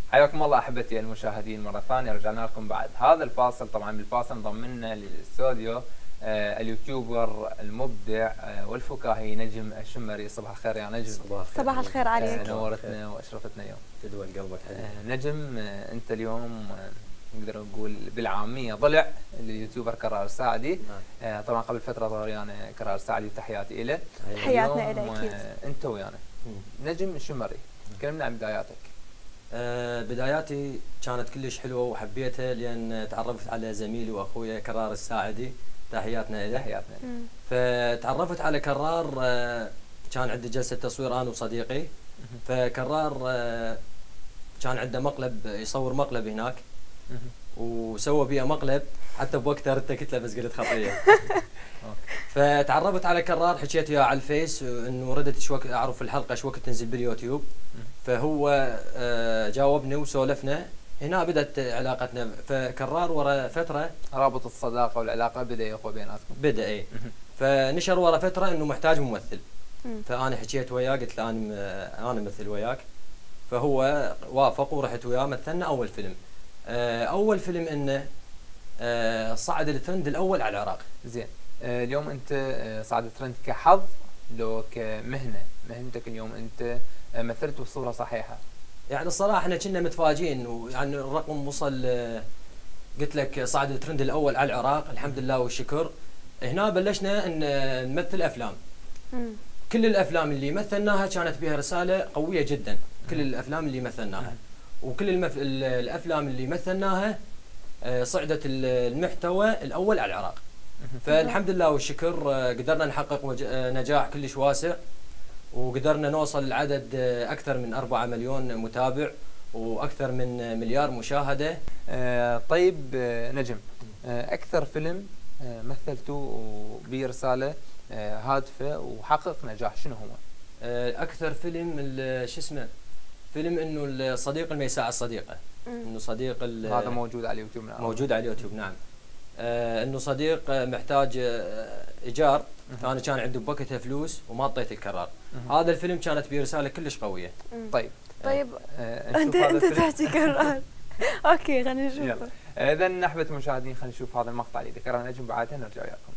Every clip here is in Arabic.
حياكم الله احبتي المشاهدين مره ثانيه، رجعنا لكم بعد هذا الفاصل. طبعا بالفاصل انضم لنا للاستوديو اليوتيوبر المبدع والفكاهي نجم الشمري. صباح الخير يا نجم. صباح الخير عليك. نورتنا واشرفتنا اليوم. تدوى قلبك حبيبي. نجم، انت اليوم نقدر نقول بالعاميه ضلع اليوتيوبر كرار الساعدي. طبعا قبل فتره ظهر يعني كرار الساعدي وتحياتي له. حياتنا له اكيد. انت ويانا نجم الشمري، كلمنا عن بداياتك. بداياتي كانت كلش حلوه وحبيتها لان تعرفت على زميلي واخويا كرار الساعدي، تحياتنا له. تحياتنا. فتعرفت على كرار، كان عندي جلسه تصوير انا وصديقي. فكرار كان عنده مقلب، يصور مقلب هناك وسوى بيها مقلب، حتى بوقتها ارتكت له بس قلت خطيه. فتعرفت على كرار، حكيت وياه على الفيس انه ردت شو وقت اعرف الحلقه شو وقت تنزل باليوتيوب. فهو جاوبني وسولفنا، هنا بدات علاقتنا. فكرار ورا فتره رابط الصداقه والعلاقه بدا يقوى بيناتكم. بدا اي. فنشر ورا فتره انه محتاج ممثل. فانا حكيت وياه قلت له انا امثل وياك. فهو وافق ورحت وياه مثلنا اول فيلم. اول فيلم انه صعد الترند الاول على العراق. زين، اليوم انت صعد الترند كحظ لو كمهنه؟ مهنتك اليوم انت مثلت بصوره صحيحه؟ يعني الصراحه احنا كنا متفاجئين، ويعني الرقم وصل، قلت لك صعد الترند الاول على العراق، الحمد لله والشكر. هنا بلشنا ان نمثل افلام. كل الافلام اللي مثلناها كانت بها رساله قويه جدا، كل الافلام اللي مثلناها. وكل الافلام اللي مثلناها صعدت المحتوى الاول على العراق. فالحمد لله والشكر قدرنا نحقق نجاح كلش واسع، وقدرنا نوصل لعدد اكثر من 4 مليون متابع واكثر من مليار مشاهده. طيب نجم، اكثر فيلم مثلته برساله هادفه وحقق نجاح شنو هو؟ اكثر فيلم شو اسمه، فيلم انه الصديق اللي ما يساعد صديقه. انه صديق هذا موجود على اليوتيوب. موجود على اليوتيوب نعم. انه صديق محتاج ايجار، انا كان عندي بوقتها فلوس وما اعطيت الكرار. هذا الفيلم كانت به رساله كلش قويه. طيب انت تحكي كرار. اوكي خلينا نشوفه. اذا احبة المشاهدين خلينا نشوف هذا المقطع اللي ذكره نجم، بعدها نرجع وياكم.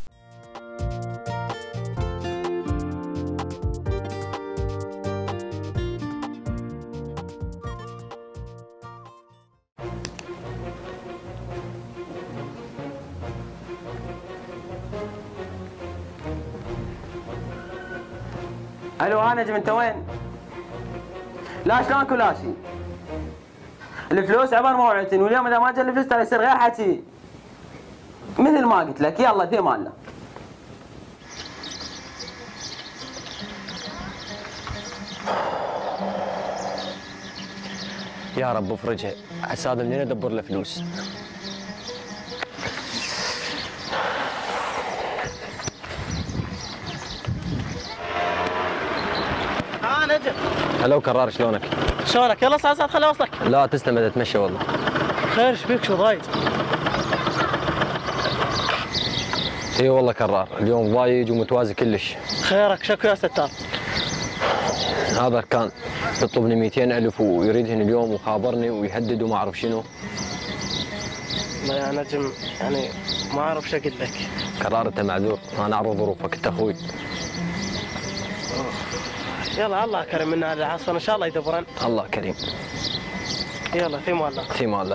الو نجم، انت وين؟ لا شلونك ولا شي؟ الفلوس عبر موعدتين، واليوم اذا ما جا الفلوس ترى يصير غير حكي. مثل ما قلت لك، يلا في امان الله. يا رب افرجها، هسه هذا منين ادبر له فلوس؟ نجم. هلو كرار، شلونك؟ شلونك؟ يلا صار خليني اوصلك. لا تسلم، اتمشى والله. خير ايش بيك، شو ضايج؟ اي والله كرار، اليوم ضايج ومتوازي كلش. خيرك شكو يا ستار؟ هذا كان يطلبني 200,000 ويريدهن اليوم وخابرني ويهدد وما اعرف شنو. يا نجم يعني ما اعرف شو اقول لك. كرار انت معذور، انا اعرف ظروفك، انت اخوي. يلا الله كريم، من هذا العصر ان شاء الله يدبرن. الله كريم. يلا في مال الله. في مال الله.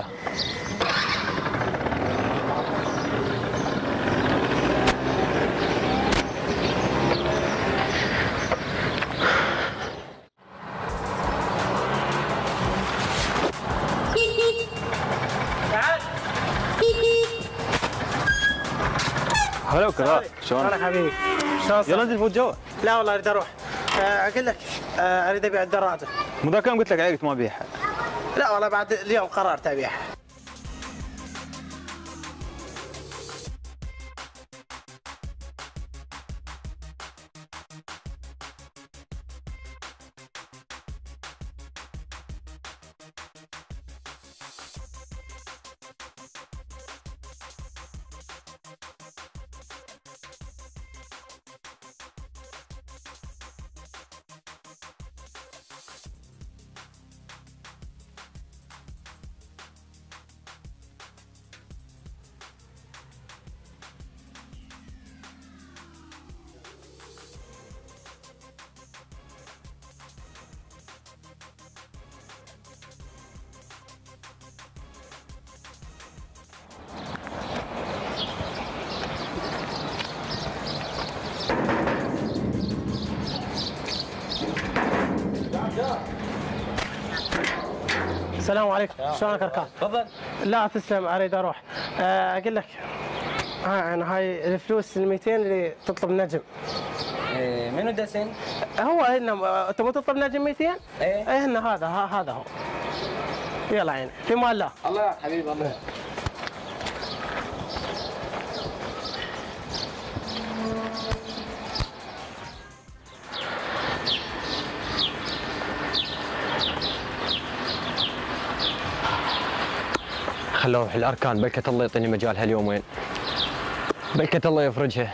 هلا كرار، شلونك؟ شلونك حبيبي؟ يلا انزل فوت جوا. لا والله اريد اروح. اقول لك اريد ابيع الدراجه. مو ذاك يوم قلت لك عليه قلت ما ابيعها. لا والله بعد اليوم قررت ابيعها. السلام عليكم، شلونك اركان؟ تفضل. لا تسلم، اريد اروح. اقول لك هاي الفلوس ال 200 اللي تطلب نجم. منو دسن؟ هو هنا تبغى تطلب نجم 200؟ ايه هنا هذا هو. يلا عيني، في مال الله. الله يا حبيبي الله. خلوه الاركان بركة الله يعطيني مجال هاليومين، بركة الله يفرجها.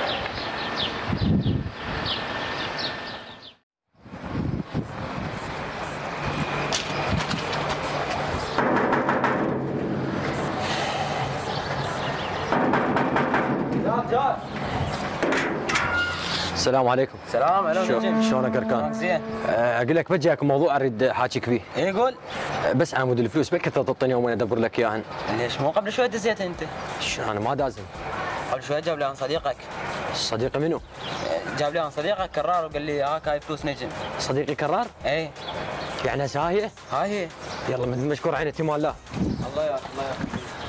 السلام عليكم. سلام، هلا نجم. شلونك اركان؟ زين. اقول لك بجيك موضوع اريد احاكيك فيه. ايه قول. بس عمود الفلوس بكثر تعطيني يومين ادبر لك اياهن. ليش مو قبل شوي دزيت انت؟ انا ما دازم. قبل شوي جاب لي عن صديقك. صديقي منو؟ جاب لي عن صديقك كرار وقال لي هاي فلوس نجم. صديقي كرار؟ ايه. يعني هسه هاي؟ هاي هي. يلا مشكور عينتي مال الله. الله يا الله يا.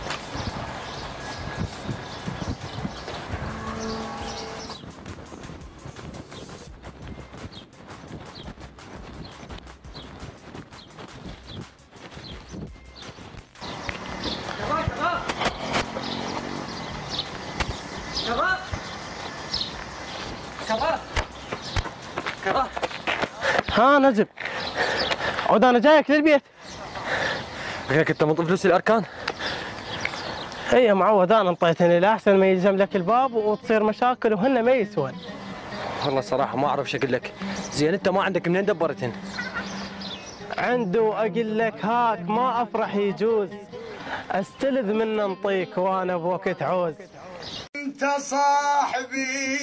ها نجم، عود انا جايك للبيت. غيرك انت من فلوس الاركان؟ هي معود انا انطيتني لاحسن ما يلزم لك الباب وتصير مشاكل وهن ما يسوون. والله صراحة ما اعرف شكل لك. زين انت ما عندك منين دبرتهن؟ عنده اقول لك هاك ما افرح يجوز، استلذ منه انطيك وانا بوقت عوز. انت صاحبي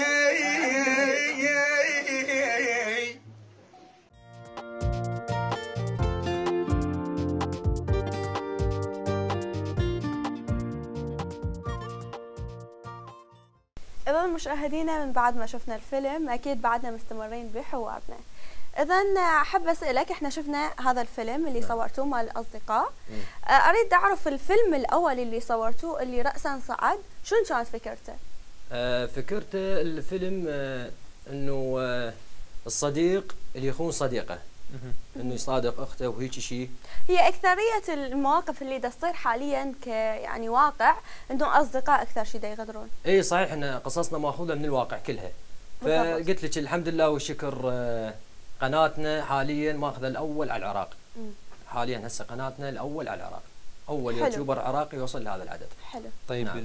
إذا مشاهدينا من بعد ما شفنا الفيلم أكيد بعدنا مستمرين بحوارنا. إذا أحب أسألك، إحنا شفنا هذا الفيلم اللي صورتوه مع الأصدقاء، أريد أعرف الفيلم الأول اللي صورتوه اللي رأسا صعد، شنو كانت فكرته؟ فكرته الفيلم إنه الصديق اللي يخون صديقه، إنه يصادق أخته وهيك شيء. هي أكثرية المواقف اللي دا تصير حاليا يعني واقع إنه أصدقاء أكثر شيء دا يغدرون. إي صحيح، إن قصصنا ماخوذة من الواقع كلها. فقلت لك الحمد لله والشكر قناتنا حاليا ماخذه الأول على العراق. حاليا هسه قناتنا الأول على العراق، أول حلو. يوتيوبر عراقي يوصل لهذا العدد. حلو. طيب نعم.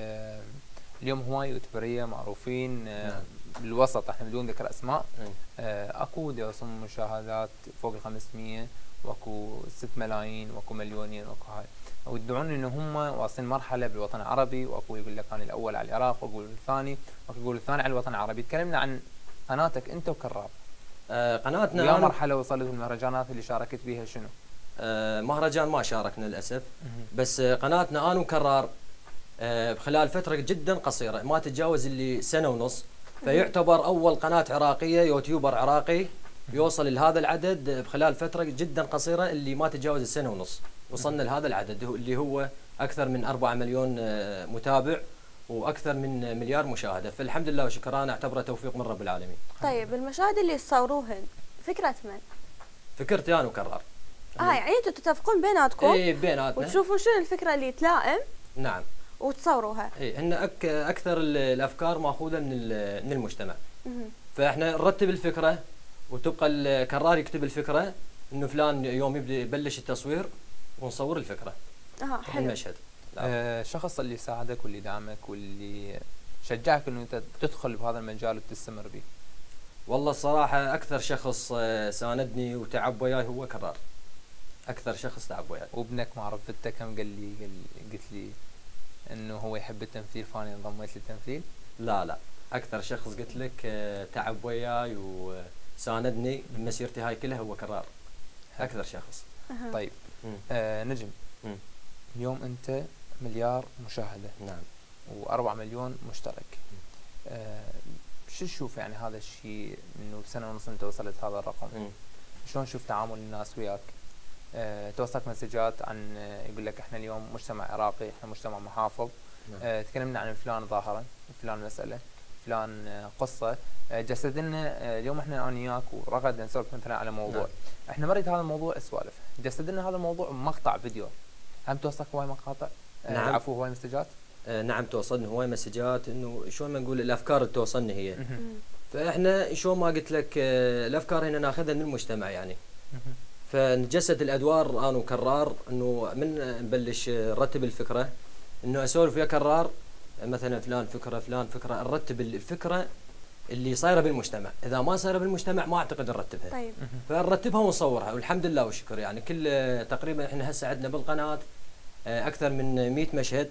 اليوم هواي يوتيوبريه معروفين بالوسط، احنا بدون ذكر اسماء، اكو يوصلون مشاهدات فوق ال 500، واكو 6 ملايين، واكو مليونين، واكو هاي، ويدعون ان هم واصلين مرحله بالوطن العربي، واكو يقول لك انا الاول على العراق، واكو الثاني، واكو يقول الثاني على الوطن العربي. تكلمنا عن قناتك انت وكرار. قناتنا يا مرحله وصلت المهرجانات اللي شاركت بها شنو؟ مهرجان ما شاركنا للاسف، بس قناتنا انا وكرار خلال فتره جدا قصيره ما تتجاوز اللي سنه ونص، فيعتبر اول قناه عراقيه يوتيوبر عراقي يوصل لهذا العدد بخلال فتره جدا قصيره اللي ما تتجاوز السنه ونص. وصلنا لهذا العدد اللي هو اكثر من 4 مليون متابع واكثر من مليار مشاهده، فالحمد لله وشكرا انا اعتبره توفيق من رب العالمين. طيب المشاهد اللي تصوروهن فكرة من؟ فكرتي انا وكرار. يعني انتم تتفقون بيناتكم؟ اي بيناتنا، وتشوفون شنو الفكرة اللي تلائم نعم وتصوروها. اي ان اكثر الافكار ماخوذه من المجتمع. فاحنا نرتب الفكره وتبقى الكرار يكتب الفكره انه فلان يوم يبلش التصوير ونصور الفكره. حلو. المشهد. الشخص اللي ساعدك واللي دعمك واللي شجعك انه انت تدخل بهذا المجال وتستمر به؟ والله الصراحه اكثر شخص ساندني وتعب وياي هو كرار. اكثر شخص تعب وياي. وابنك معرفته كم قلت لي انه هو يحب التمثيل فاني انضميت للتمثيل؟ لا اكثر شخص قلت لك تعب وياي وساندني بمسيرتي هاي كلها هو كرار. اكثر شخص. طيب نجم، اليوم انت مليار مشاهده. نعم. و4 مليون مشترك. شو تشوف يعني هذا الشيء انه بسنه ونص انت وصلت هذا الرقم؟ شلون تشوف تعامل الناس وياك؟ توصلك مسجات عن يقول لك احنا اليوم مجتمع عراقي، احنا مجتمع محافظ. تكلمنا عن فلان ظاهرا، فلان مساله، فلان قصه. جسد لنا اليوم احنا انا وياك ورغد نسولف مثلا على موضوع، احنا نريد هذا الموضوع سوالف، جسد لنا هذا الموضوع مقطع فيديو. هم توصلك هواي مقاطع؟ نعم. عفوا هواي مسجات؟ نعم توصلنا هواي مسجات، انه شلون ما نقول الافكار اللي توصلنا هي. فاحنا شلون ما قلت لك الافكار هنا ناخذها من المجتمع يعني. فنجسد الادوار انا وكرار، انه من نبلش نرتب الفكره، انه اسولف ويا كرار مثلا فلان فكره نرتب الفكره اللي صايره بالمجتمع، اذا ما صايره بالمجتمع ما اعتقد نرتبها. طيب. فنرتبها ونصورها والحمد لله والشكر يعني. كل تقريبا احنا هسه عندنا بالقناه اكثر من 100 مشهد،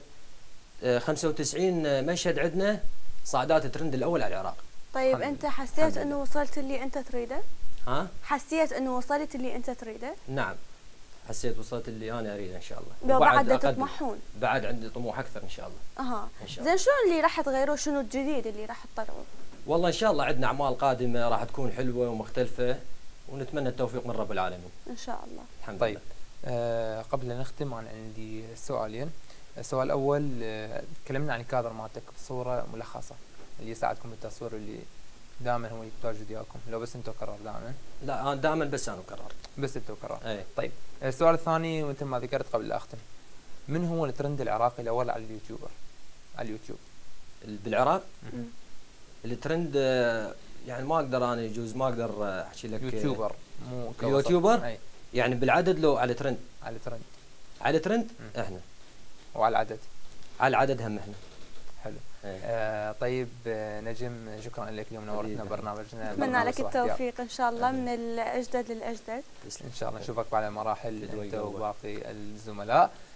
95 مشهد عندنا صعدات الترند الاول على العراق. طيب انت حسيت انه وصلت اللي انت تريده؟ ها؟ حسيت انه وصلت اللي انت تريده؟ نعم حسيت وصلت اللي انا اريده ان شاء الله. لو بعد تطمحون؟ بعد عندي طموح اكثر ان شاء الله. ان شاء الله. زين شنو اللي راح تغيروه؟ شنو الجديد اللي راح تطلعوه؟ والله ان شاء الله عندنا اعمال قادمه راح تكون حلوه ومختلفه، ونتمنى التوفيق من رب العالمين ان شاء الله. الحمد طيب. لله. قبل أن نختم أنا عندي سؤالين. السؤال الأول، تكلمنا عن الكادر مالتك بصورة ملخصة اللي يساعدكم بالتصوير، اللي دائما هو يتواجد وياكم، لو بس انتم قرار دائما؟ لا انا دائما بس انا قرار. بس انتم قرار. اي. طيب السؤال الثاني، مثل ما ذكرت قبل لا اختم، من هو الترند العراقي الاول على اليوتيوبر؟ على اليوتيوب بالعراق؟ الترند يعني ما اقدر انا يجوز ما اقدر احكي لك. يوتيوبر مو يوتيوبر؟ أي. يعني بالعدد لو على ترند؟ على ترند. على ترند احنا. وعلى العدد؟ على العدد هم احنا. حلو. طيب نجم، شكرا لك اليوم نورتنا برنامجنا. اتمنى لك التوفيق ان شاء الله من الاجدد للاجدد. ان شاء الله نشوفك بعد مراحل انت وباقي الزملاء.